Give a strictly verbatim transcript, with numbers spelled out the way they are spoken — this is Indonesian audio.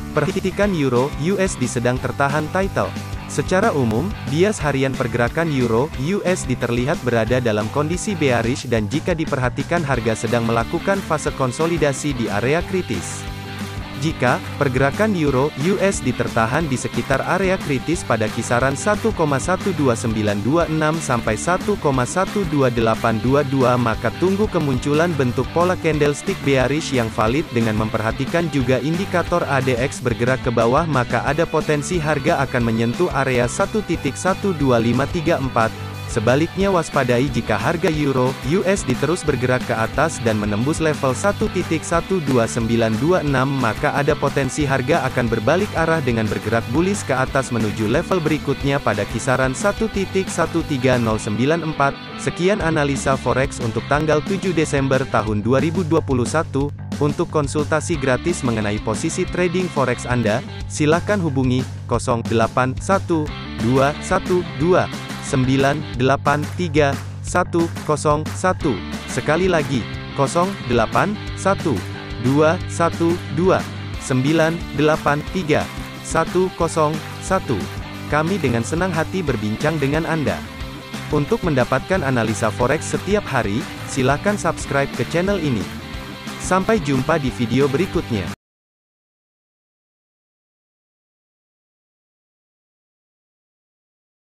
Perhatikan euro U S D sedang tertahan title. Secara umum, bias harian pergerakan euro U S D terlihat berada dalam kondisi bearish dan jika diperhatikan harga sedang melakukan fase konsolidasi di area kritis. Jika pergerakan euro U S D tertahan di sekitar area kritis pada kisaran satu koma satu dua sembilan dua enam sampai satu koma satu dua delapan dua dua, maka tunggu kemunculan bentuk pola candlestick bearish yang valid dengan memperhatikan juga indikator A D X bergerak ke bawah, maka ada potensi harga akan menyentuh area satu titik satu dua lima tiga empat. Sebaliknya waspadai jika harga euro U S D terus bergerak ke atas dan menembus level satu titik satu dua sembilan dua enam, maka ada potensi harga akan berbalik arah dengan bergerak bullish ke atas menuju level berikutnya pada kisaran satu titik satu tiga nol sembilan empat. Sekian analisa forex untuk tanggal tujuh Desember tahun dua ribu dua puluh satu. Untuk konsultasi gratis mengenai posisi trading forex Anda, silakan hubungi nol delapan satu dua satu dua sembilan delapan tiga satu nol satu. Sekali lagi, nol delapan satu dua satu dua sembilan delapan tiga satu nol satu. Kami dengan senang hati berbincang dengan Anda. Untuk mendapatkan analisa forex setiap hari, silakan subscribe ke channel ini. Sampai jumpa di video berikutnya.